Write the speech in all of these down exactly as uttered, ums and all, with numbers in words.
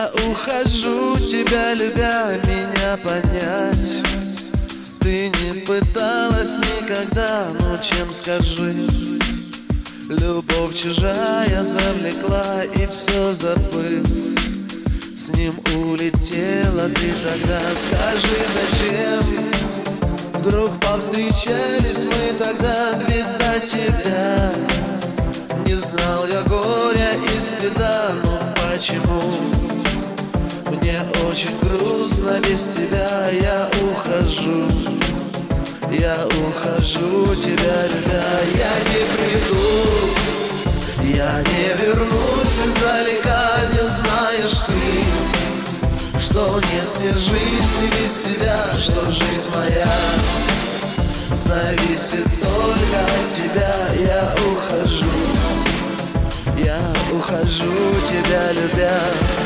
Я ухожу, тебя любя, меня понять. Ты не пыталась никогда, ну чем скажи. Любовь чужая завлекла и все забыв. С ним улетела ты тогда. Скажи, зачем вдруг повстречались мы тогда? Ведь до тебя не знал я горя и стыда. Но почему мне очень грустно без тебя? Я ухожу, я ухожу, тебя любя. Я не приду, я не вернусь издалека. Не знаешь ты, что нет мне жизни без тебя, что жизнь моя зависит только от тебя. Я ухожу, я ухожу, тебя любя.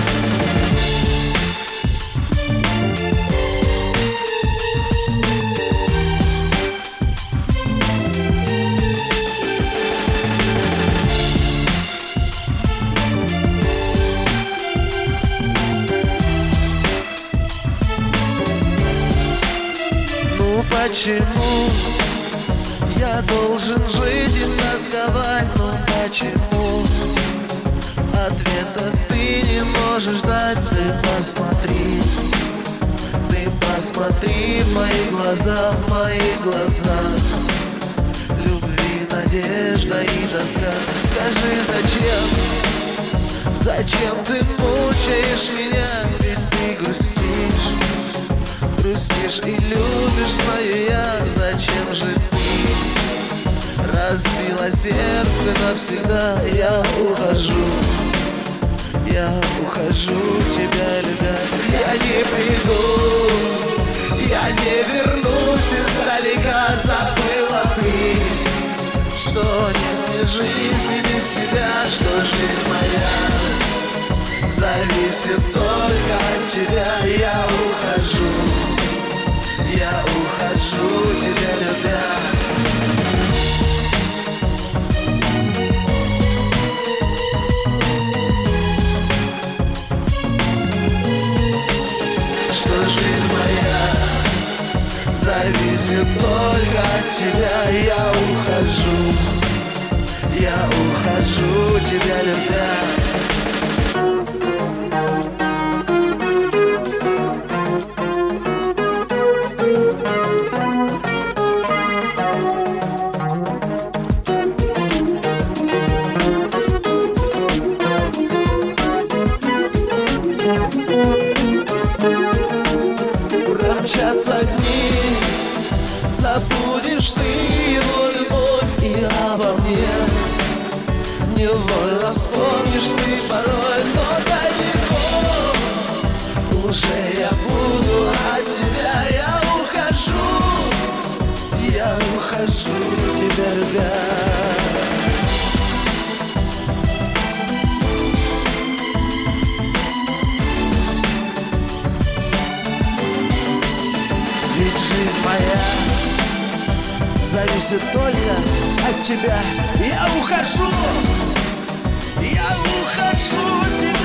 Почему я должен жить и тосковать? Ну почему ответа ты не можешь дать? Ты посмотри, ты посмотри в мои глаза, в мои глаза. Любви, надежда и тоска. Скажи, зачем, зачем ты мучаешь меня? Ведь ты грустишь, грустишь и любишь, знаю я. Зачем же ты разбила сердце навсегда? Я ухожу, я ухожу, тебя любя. Я не приду, я не вернусь издалека. Забыла ты, что нет мне жизни без тебя, что жизнь моя зависит только от тебя. Я ухожу, я ухожу, тебя любя. Что жизнь моя зависит только от тебя. Я ухожу, я ухожу, тебя любя. Промчатся дни, забудешь ты его любовь и обо мне. Невольно вспомнишь ты порой, но далеко уже я буду от тебя. Я ухожу, я ухожу, тебя любя. Ведь жизнь моя зависит только от тебя. Я ухожу, я ухожу, тебя.